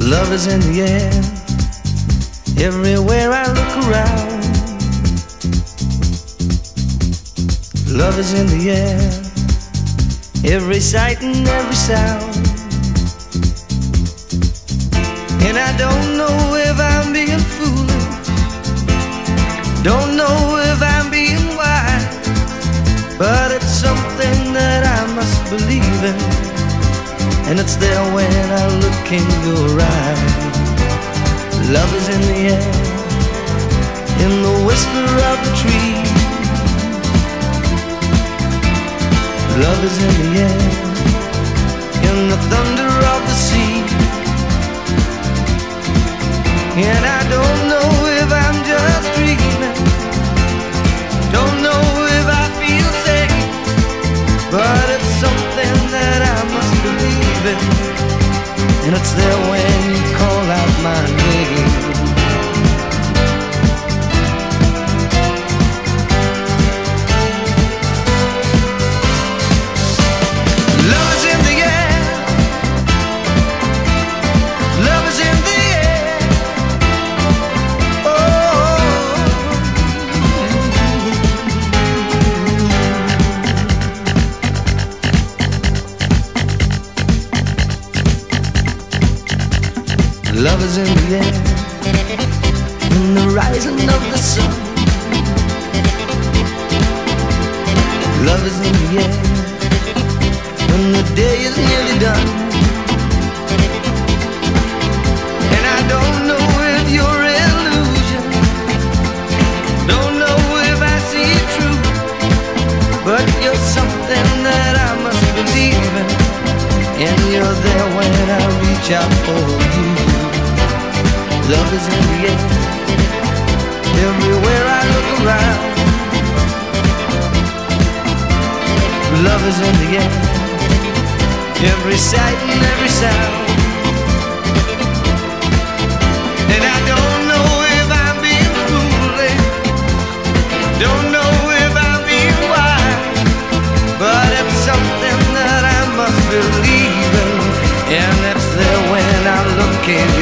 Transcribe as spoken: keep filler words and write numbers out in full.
Love is in the air, everywhere I look around. Love is in the air, every sight and every sound. And I don't know if I'm being foolish, don't know if I'm being wise, but it's something that I must believe in, and it's there when I look in your eyes. Love is in the air, in the whisper of the tree. Love is in the air, in the thunder of the sea. And I don't know if I'm just dreaming, don't know if I feel safe, but it's something that I must believe in, and it's there when you call out my name. Love is in the air, love is in the air. Oh, love is in the air, in the rising of the sun. Love is in the air, when the day is nearly done. And I don't know if you're illusion, don't know if I see it true, but you're something that I must believe in, and you're there when I reach out for you. Love is in the air, everywhere I look around. Love is in the air, every sight and every sound. And I don't know if I'm being foolish, don't know if I'm being wise, but it's something that I must believe in, and it's there when I look in